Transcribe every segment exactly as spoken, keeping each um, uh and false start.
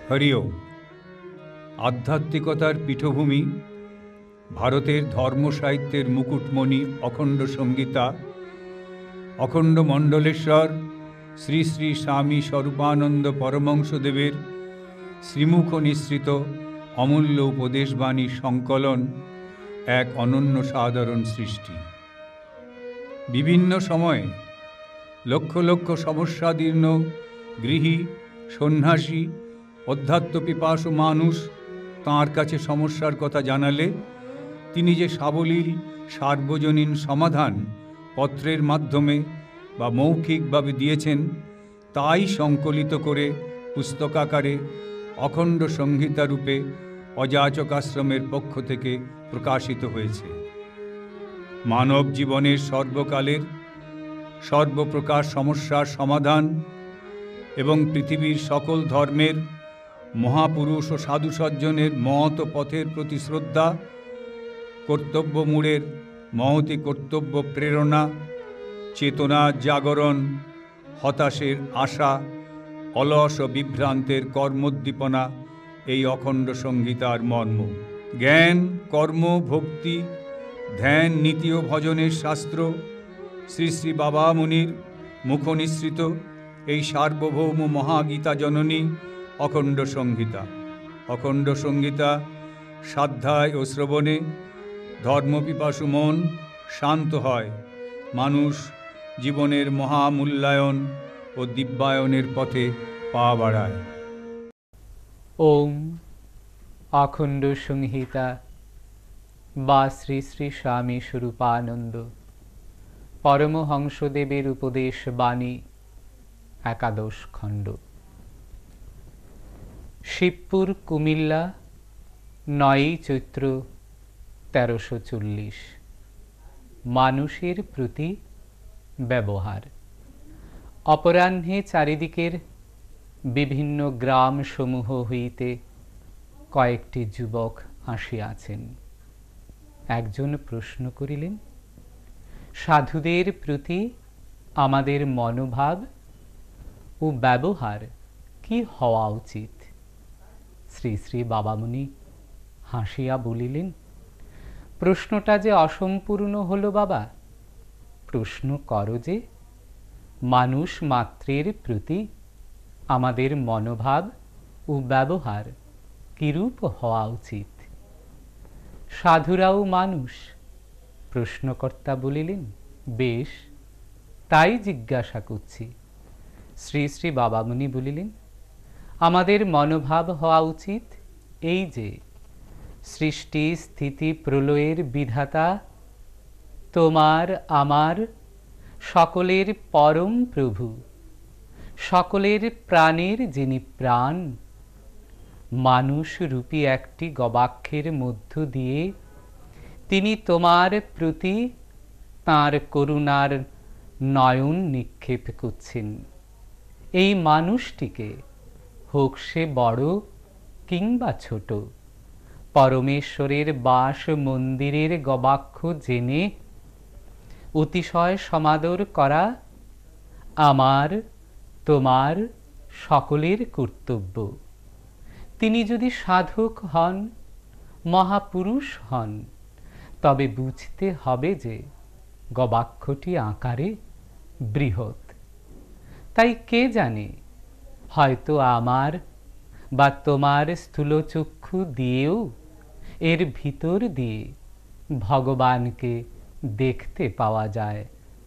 হরি ওম। আধ্যাত্মিকতার পীঠভূমি, ভারতের ধর্ম সাহিত্যের মুকুটমণি অখণ্ড সংগীতা, অখণ্ড মণ্ডলেশ্বর শ্রী শ্রী স্বামী স্বরূপানন্দ পরমহংসদেবের শ্রীমুখ নিঃসৃত অমূল্য উপদেশবাণীর সংকলন এক অনন্য সাধারণ সৃষ্টি। বিভিন্ন সময়ে লক্ষ লক্ষ সমস্যাদীর্ণ গৃহী, সন্ন্যাসী, অধ্যাত্ম পিপাসু মানুষ তাঁর কাছে সমস্যার কথা জানালে তিনি যে সাবলীল সার্বজনীন সমাধান পত্রের মাধ্যমে বা মৌখিকভাবে দিয়েছেন, তাই সংকলিত করে পুস্তকাকারে অখণ্ড সংহিতা রূপে অযাচক আশ্রমের পক্ষ থেকে প্রকাশিত হয়েছে। মানব জীবনের সর্বকালের সর্বপ্রকার সমস্যার সমাধান এবং পৃথিবীর সকল ধর্মের মহাপুরুষ ও সাধু সজ্জনের মহৎ পথের প্রতি শ্রদ্ধা, কর্তব্যমূঢ়ের মহতি কর্তব্য প্রেরণা, চেতনা জাগরণ, হতাশের আশা, অলস ও বিভ্রান্তের কর্মোদ্দীপনা এই অখণ্ড সংহিতার মর্ম। জ্ঞান, কর্ম, ভক্তি, ধ্যান, নীতি ও ভজনের শাস্ত্র শ্রী শ্রী বাবা মুনির মুখনিসৃত এই সার্বভৌম মহাগীতা জননী অখণ্ড সংহিতা। অখণ্ড সংহিতা সাধ্যায় ও শ্রবণে ধর্মপিপাসু মন শান্ত হয়, মানুষ জীবনের মহামূল্যায়ন ও দিব্যায়নের পথে পা বাড়ায়। ওম অখণ্ড সংহিতা বা শ্রী শ্রী স্বামী স্বরূপানন্দ পরমহংসদেবের উপদেশ বাণী, একাদশ খণ্ড। শিবপুর, কুমিল্লা, নয়ই চৈত্র তেরোশো চল্লিশ। মানুষের প্রতি ব্যবহার। অপরাহ্নে চারিদিকের বিভিন্ন গ্রাম সমূহ হইতে কয়েকটি যুবক আসিয়াছেন। একজন প্রশ্ন করিলেন, সাধুদের প্রতি আমাদের মনোভাব ও ব্যবহার কি হওয়া উচিত? শ্রী শ্রী বাবামুনি হাসিয়া বলিলেন, প্রশ্নটা যে অসম্পূর্ণ হলো বাবা। প্রশ্ন করো যে মানুষ মাত্রের প্রতি আমাদের মনোভাব ও ব্যবহার কিরূপ হওয়া উচিত? সাধুরাও মানুষ। প্রশ্নকর্তা বলিলেন, বেশ, তাই জিজ্ঞাসা করছি। শ্রী শ্রী বাবামুনি বলিলেন, আমাদের মনোভাব হওয়া উচিত এই যে সৃষ্টি স্থিতি প্রলয়ের বিধাতা, তোমার আমার সকলের পরম প্রভু, সকলের প্রাণের যিনি প্রাণ, মানুষ রূপী একটি গবাক্ষের মধ্য দিয়ে তিনি তোমার প্রতি তাঁর করুণার নয়ন নিক্ষেপ করছেন। এই মানুষটিকে, হোক সে বড় কিংবা ছোট, পরমেশ্বরের বাস মন্দিরের গবাক্ষ জেনে অতিশয় সমাদর করা আমার, তোমার, সকলের কর্তব্য। তিনি যদি সাধক হন, মহাপুরুষ হন, তবে বুঝতে হবে যে গবাক্ষটি আকারে বৃহৎ। তাই কে জানে, হয়তো আমার বা তোমার স্থূলচক্ষু দিয়েও এর ভিতর দিয়ে ভগবানকে দেখতে পাওয়া যায়।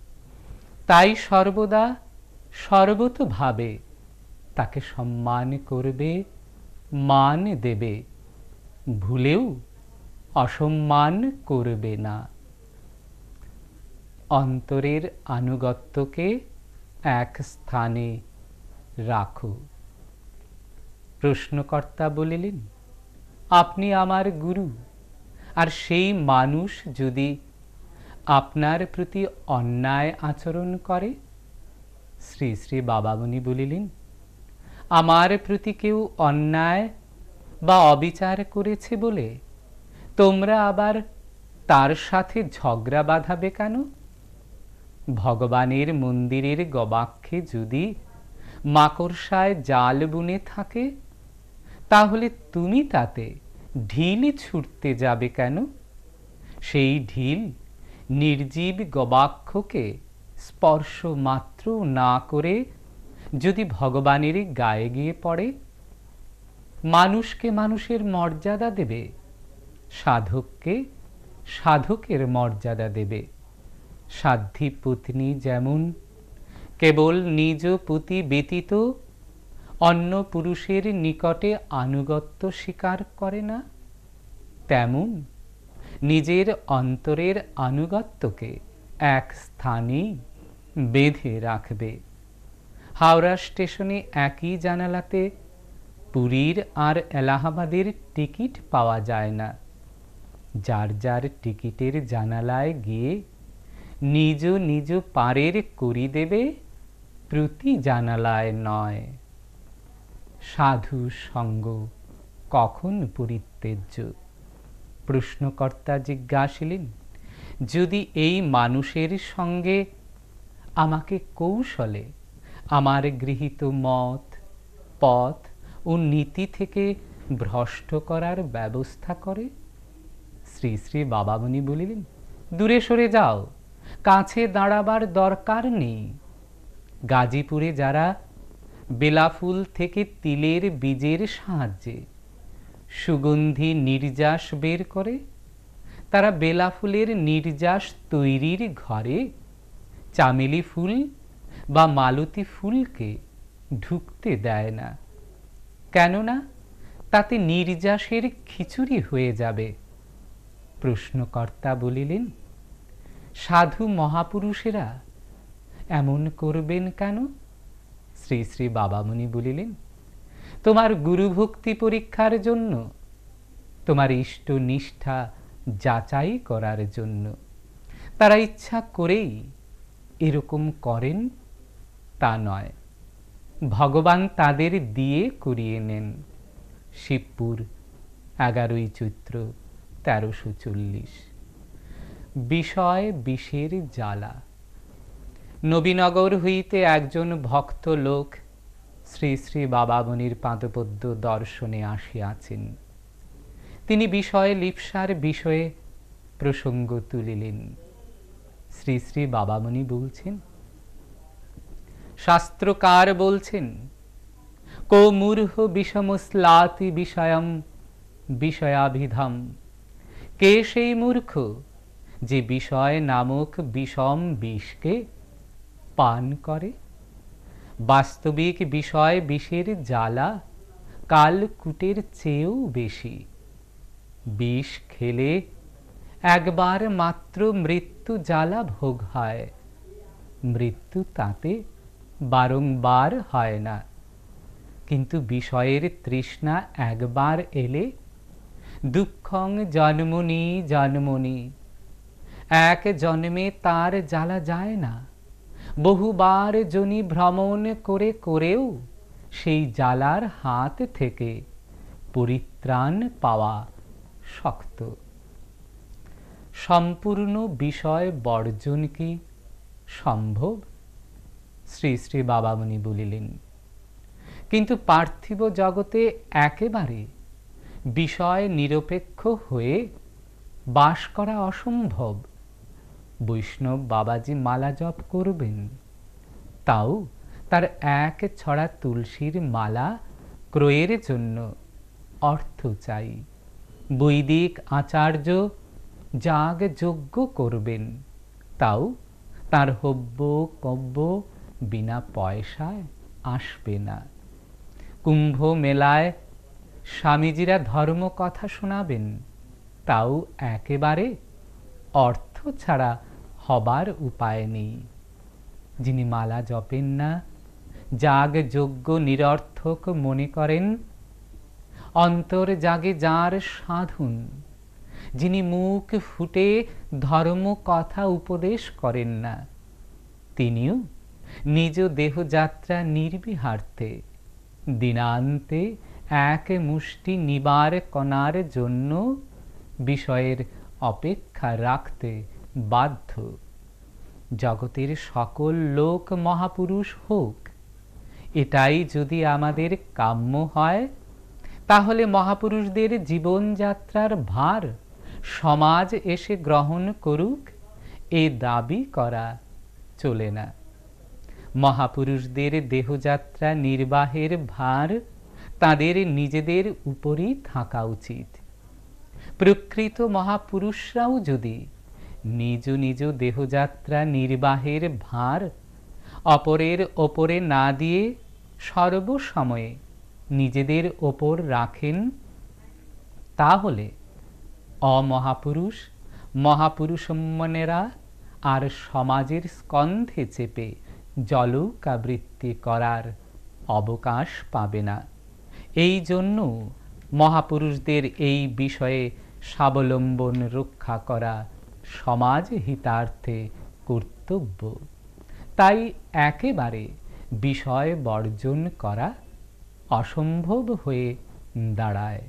তাই সর্বদা সর্বতোভাবে তাকে সম্মান করবে, মান দেবে, ভুলেও অসম্মান করবে না। অন্তরের আনুগত্যকে এক স্থানে রাখো। প্রশ্নকর্তা বলিলেন, আপনি আমার গুরু, আর সেই মানুষ যদি আপনার প্রতি অন্যায় আচরণ করে? শ্রী শ্রী বাবামুনি বলিলেন, আমার প্রতি কেউ অন্যায় বা অবিচার করেছে বলে তোমরা আবার তার সাথে ঝগড়া বাঁধাবে কেন? ভগবানের মন্দিরের গবাক্ষে যদি মাকড়সায় জাল বুনে থাকে, তাহলে তুমি তাতে ঢিল ছুটতে যাবে কেন? সেই ঢিল নির্জীব গবাক্ষকে স্পর্শ মাত্র না করে যদি ভগবানের গায়ে গিয়ে পড়ে, মানুষকে মানুষের মর্যাদা দেবে, সাধককে সাধকের মর্যাদা দেবে। সাধ্বী পত্নী যেমন কেবল নিজ পতি ব্যতীত অন্য পুরুষের নিকটে আনুগত্য স্বীকার করে না, তেমন নিজের অন্তরের আনুগত্যকে এক স্থানেই বেঁধে রাখবে। হাওড়া স্টেশনে একই জানালাতে পুরীর আর এলাহাবাদের টিকিট পাওয়া যায় না। যার যার টিকিটের জানালায় গিয়ে নিজ নিজ পারের করি দেবে, প্রতি জানালায় নয়। সাধু সঙ্গ কখন পরিত্যাজ্য? প্রশ্নকর্তা জিজ্ঞাসিলেন, যদি এই মানুষের সঙ্গে আমাকে কৌশলে আমার গৃহীত মত, পথ ও নীতি থেকে ভ্রষ্ট করার ব্যবস্থা করে? শ্রী শ্রী বাবামণি বলিলেন, দূরে সরে যাও, কাছে দাঁড়াবার দরকার নেই। গাজীপুরে যারা বেলাফুল থেকে তিলের বীজের সাহায্যে সুগন্ধি নির্যাস বের করে, তারা বেলাফুলের নির্যাস তৈরির ঘরে চামেলি ফুল বা মালতী ফুলকে ঢুকতে দেয় না। কেননা তাতে নির্যাসের খিচুড়ি হয়ে যাবে। প্রশ্নকর্তা বলিলেন, সাধু মহাপুরুষেরা এমন করবেন কেন? শ্রী শ্রী বাবামণি বলিলেন, তোমার গুরুভক্তি পরীক্ষার জন্য, তোমার ইষ্ট নিষ্ঠা যাচাই করার জন্য। তারা ইচ্ছা করেই এরকম করেন তা নয়, ভগবান তাদের দিয়ে করিয়ে নেন। শিবপুর, এগারোই চৈত্র তেরোশো চল্লিশ। বিষয় বিষের জ্বালা। নবীনগর হইতে একজন ভক্ত লোক শ্রী শ্রী বাবামণির পাদপদ্ম দর্শনে আসিয়াছেন। তিনি বিষয় লিপ্সার বিষয়ে প্রসঙ্গ তুলিলেন। শ্রী শ্রী বাবামণি বলছেন, শাস্ত্রকার বলছেন, কো মূর্খ বিষমস্লাতি বিষয়ম বিষয়াভিধাম। কে সেই মূর্খ যে বিষয় নামক বিষম বিষকে পান করে? বাস্তবিক বিষয় বিষের জ্বালা কালকূটের চেয়েও বেশি। বিষ খেলে একবার মাত্র মৃত্যু জ্বালা ভোগ হয়, মৃত্যু তাতে বারংবার হয় না। কিন্তু বিষয়ের তৃষ্ণা একবার এলে দুঃখং জন্মনি জন্মনি, এক জন্মে তার জ্বালা যায় না। বহুবার জনি ভ্রমণ করে করেও সেই জ্বালার হাত থেকে পরিত্রাণ পাওয়া শক্ত। সম্পূর্ণ বিষয় বর্জন কি সম্ভব? শ্রী শ্রী বাবামণি বলিলেন, কিন্তু পার্থিব জগতে একেবারে বিষয় নিরপেক্ষ হয়ে বাস করা অসম্ভব। বৈষ্ণব বাবাজি মালা জপ করবেন, তাও তার এক ছড়া তুলসীর মালা ক্রয়ের জন্য অর্থ চাই। বৈদিক আচার্য যাগ যজ্ঞ করবেন, তাও তার হব্য কব্য বিনা পয়সায় আসবে না। কুম্ভ মেলায় স্বামীজিরা ধর্ম কথা শোনাবেন, তাও একেবারে অর্থ ছাড়া হবার উপায় নেই। যিনি মালা জপেন না, যাগ যজ্ঞ নিরর্থক মনে করেন, অন্তর জাগে যার সাধন, যিনি মুখ ফুটে ধর্ম কথা উপদেশ করেন না, তিনিও নিজ দেহযাত্রা নির্বিহার্থে দিনান্তে এক মুষ্টি নিবার কণার জন্য বিষয়ের অপেক্ষা রাখতে বাধ্য। জগতের সকল লোক মহাপুরুষ হোক, এটাই যদি আমাদের কাম্য হয়, তাহলে মহাপুরুষদের জীবনযাত্রার ভার সমাজ এসে গ্রহণ করুক, এই দাবি করা চলে না। মহাপুরুষদের দেহযাত্রা নির্বাহের ভার তাদের নিজেদের উপরই থাকা উচিত। প্রকৃত মহাপুরুষরাও যদি নিজ নিজ দেহযাত্রা নির্বাহের ভার অপরের ওপরে না দিয়ে সর্বসময়ে নিজেদের ওপর রাখেন, তাহলে অমহাপুরুষ মহাপুরুষম্মনেরা আর সমাজের স্কন্ধে চেপে জলৌকাবৃত্তি করার অবকাশ পাবে না। এই জন্য মহাপুরুষদের এই বিষয়ে স্বাবলম্বন রক্ষা করা সমাজ হিতার্থে কর্তব্য। তাই একেবারে বিষয় বর্জন করা অসম্ভব হয়ে দাঁড়ায়।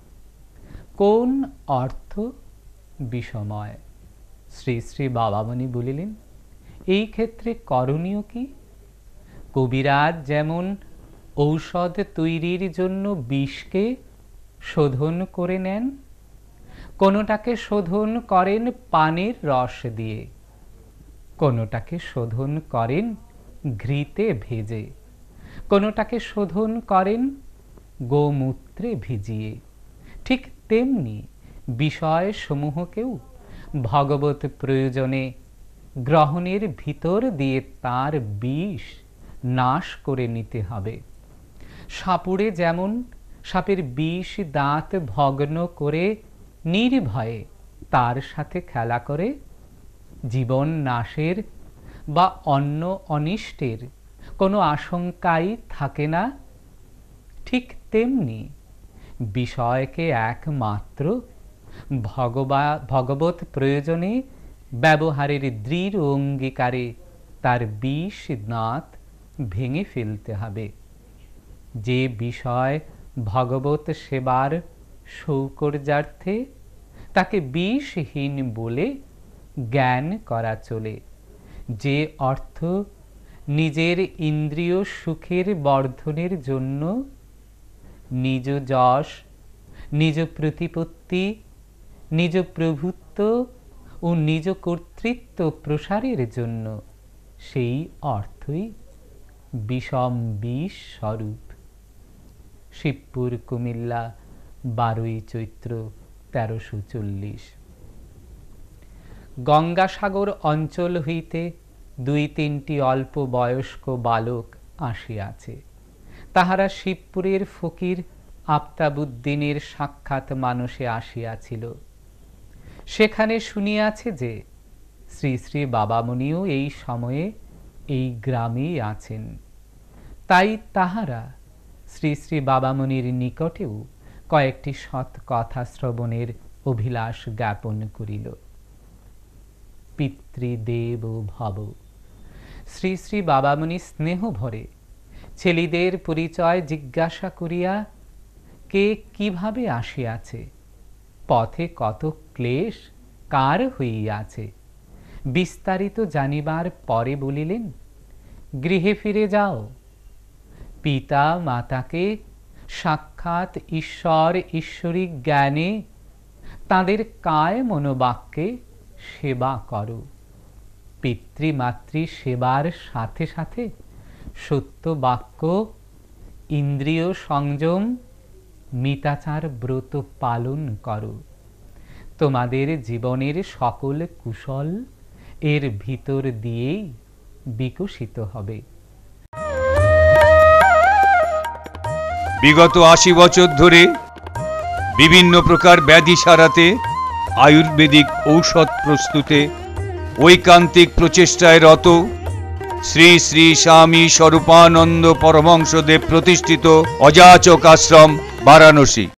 কোন অর্থ বিষময়? শ্রী শ্রী বাবামণি বলিলেন, এই ক্ষেত্রে করণীয় কি? কবিরাজ যেমন ঔষধ তৈরির জন্য বিষকে শোধন করে নেন, কোনোটাকে শোধন করেন পানের রস দিয়ে, কোনোটাকে শোধন করেন ঘৃতে ভেজে, কোনোটাকে শোধন করেন গোমূত্রে ভিজিয়ে। ঠিক তেমনি বিষয় সমূহকেও ভগবত প্রয়োজনে গ্রহণের ভিতর দিয়ে তার বিষ নাশ করে নিতে হবে। সাপুড়ে যেমন সাপের বিষ দাঁত ভগ্ন করে নির্ভয়ে তার সাথে খেলা করে জীবন নাশের বা অন্য অনিষ্টের কোনো আশঙ্কাই থাকে না, ঠিক তেমনি বিষয়কে একমাত্র ভগবা ভগবত প্রয়োজনে ব্যবহারের দৃঢ় অঙ্গীকারে তার বিষ দাঁত ভেঙে ফেলতে হবে। যে বিষয় ভগবত সেবার সৌকর্যার্থে, তাকে বিষহীন বলে জ্ঞান করা চলে। যে অর্থ নিজের ইন্দ্রিয় সুখের বর্ধনের জন্য, নিজ যশ, নিজ প্রতিপত্তি, নিজ প্রভুত্ব ও নিজ কর্তৃত্ব প্রসারের জন্য, সেই অর্থই বিষম বিষ স্বরূপ। শিবপুর, কুমিল্লা, বারোই চৈত্র তেরোশো চল্লিশ। গঙ্গাসাগর অঞ্চল হইতে দুই তিনটি অল্প বয়স্ক বালক আসিয়াছে। তাহারা শিবপুরের ফকির আফতাবুদ্দিনের সাক্ষাৎ মানসে আসিয়াছিল। সেখানে শুনিয়াছে যে শ্রী শ্রী বাবামণিও এই সময়ে এই গ্রামেই আছেন। তাই তাহারা শ্রী শ্রী বাবামণির নিকটেও কয়েকটি সৎ কথা শ্রবণের অভিলাষ জ্ঞাপন করিল। পিতৃদেব ভব। শ্রী শ্রী বাবামণি স্নেহ ভরে ছেলেদের পরিচয় জিজ্ঞাসা করিয়া কে কিভাবে আসিয়াছে, পথে কত ক্লেশ কার হইয়াছে বিস্তারিত জানিবার পরে বলিলেন, গৃহে ফিরে যাও। পিতা মাতাকে সাক্ষাৎ ঈশ্বর ঈশ্বরিক জ্ঞানে তাঁদের কায় মনোবাক্যে সেবা করো। পিতৃমাতৃ সেবার সাথে সাথে সত্য বাক্য, ইন্দ্রিয় সংযম, মিতাচার ব্রত পালন করো। তোমাদের জীবনের সকল কুশল এর ভিতর দিয়েই বিকশিত হবে। বিগত আশি বছর ধরে বিভিন্ন প্রকার ব্যাধি সারাতে আয়ুর্বেদিক ঔষধ প্রস্তুতে ঐকান্তিক প্রচেষ্টায় রত শ্রী শ্রী স্বামী স্বরূপানন্দ পরমহংসদেব প্রতিষ্ঠিত অযাচক আশ্রম বারাণসী।